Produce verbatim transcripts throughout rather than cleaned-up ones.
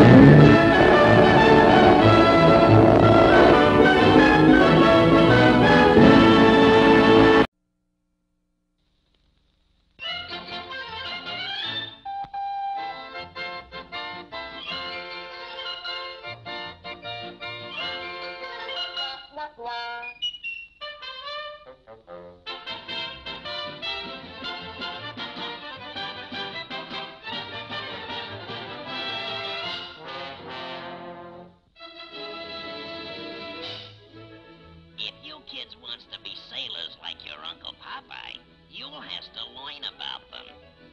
Kids wants to be sailors like your Uncle Popeye, you'll have to learn about them.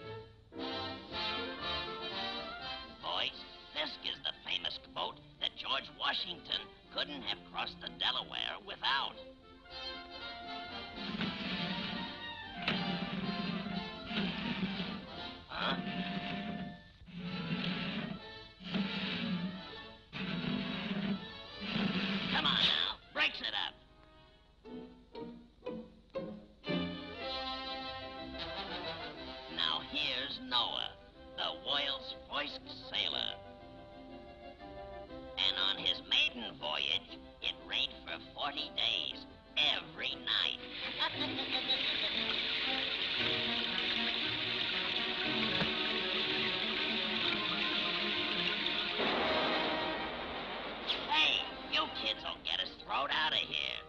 Boys, this is the famous boat that George Washington couldn't have crossed the Delaware without. Huh? Come on now, breaks it up. Now here's Noah, the world's first sailor. And on his maiden voyage, it rained for forty days, every night. Hey, you kids will get us thrown out of here.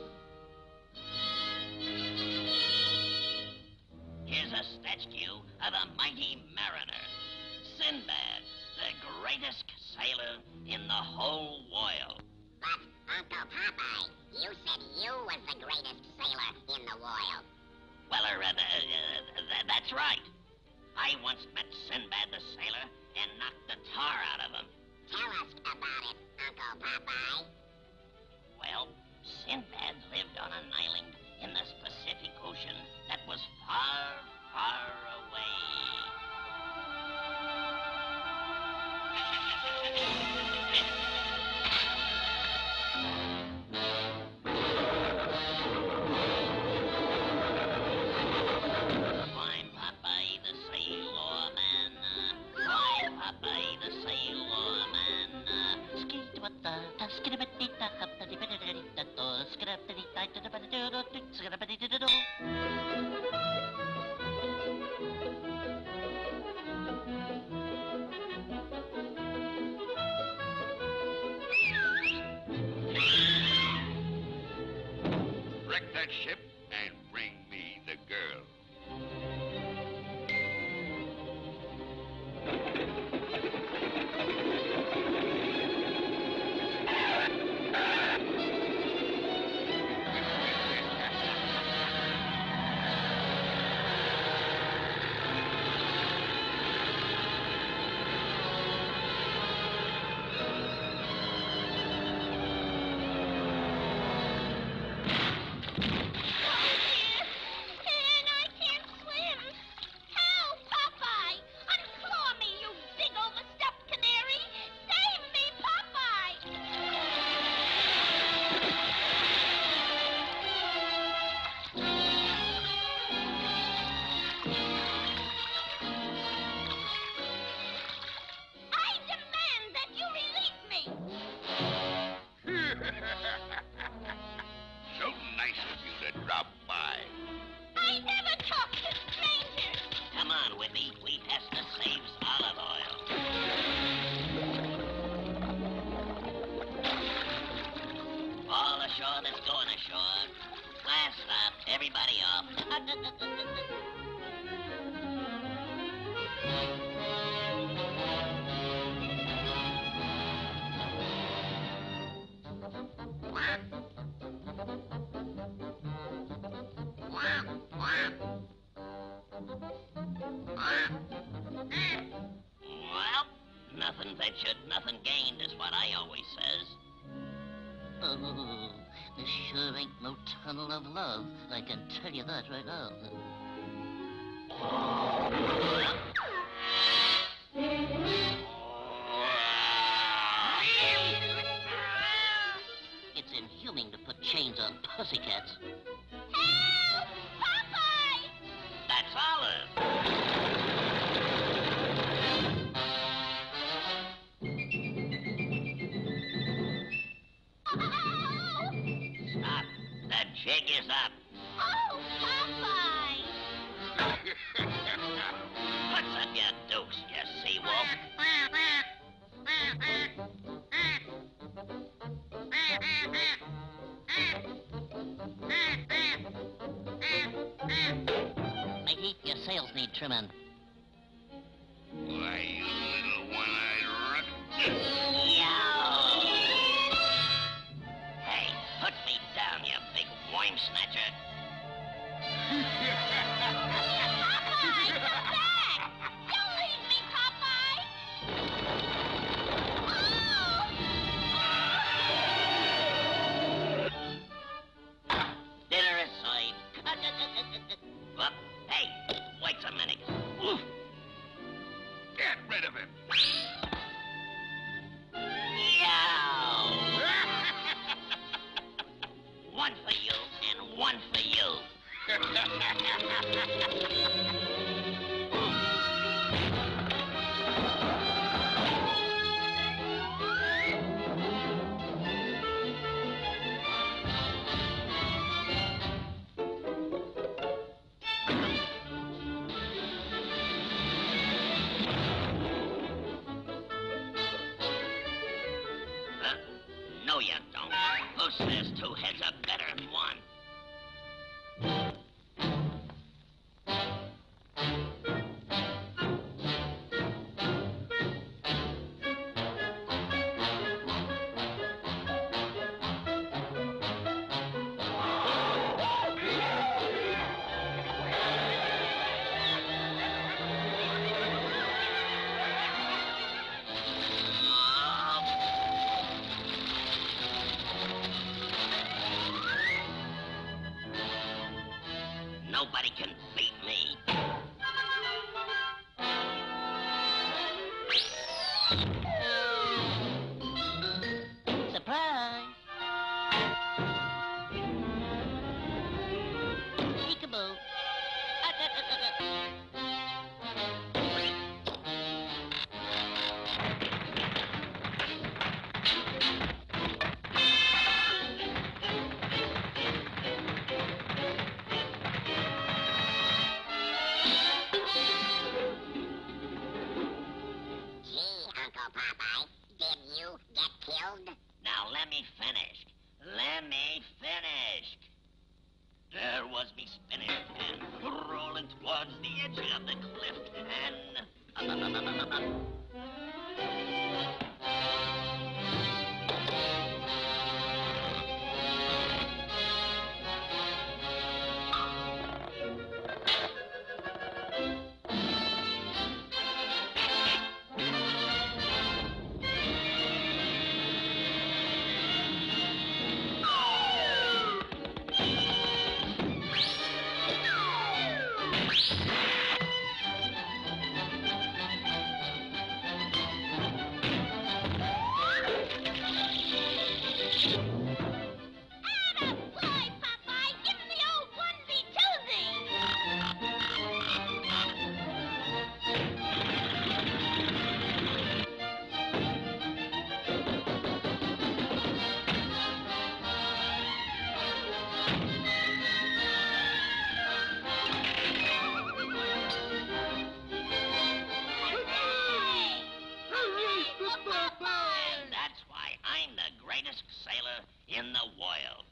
Here's a statue of the mighty mariner, Sindbad, the greatest sailor in the whole world. But, Uncle Popeye, you said you was the greatest sailor in the world. Well, uh, uh, uh, th that's right. I once met Sindbad the sailor and knocked the tar out of him. Tell us about it, Uncle Popeye. Well, Sindbad lived on an island in the Pacific Ocean that was far, far away. I'm Popeye the Sailor Man. I'm Popeye the Sailor Man. Skidabata, skidabadita, happadibadidididado, skidabadidididado, skidabadidididado. Wreck that ship and bring me the girl. So nice of you to drop by. I never talk to strangers. Come on, Wimpy. We has to save olive oil. All ashore that's going ashore. Last stop, everybody off. Well, nothing ventured, nothing gained is what I always says. Oh, this sure ain't no tunnel of love. I can tell you that right now. It's inhuman to put chains on pussycats. Help! Popeye! That's Olive. pig is up. Oh, Popeye! What's up your dukes, you sea-wolf? Matey, your sails need trimming. Why, you little one-eyed runt. Hey, put me down, you big worm snatcher. Popeye, come back! Don't leave me, Popeye! Oh! Dinner is served. Well, hey, wait a minute. Oof. Get rid of him. Yow! One for you and one for you. Huh? No, you don't. Who says two heads are better than one? Nobody can beat me. Surprise! Peekaboo. Gee, Uncle Popeye, did you get killed? Now let me finish. Let me finish. There was me spinning and rolling towards the edge of the cliff and... Attaboy, Popeye! Give him the old And that's why I'm the greatest sailor in the world.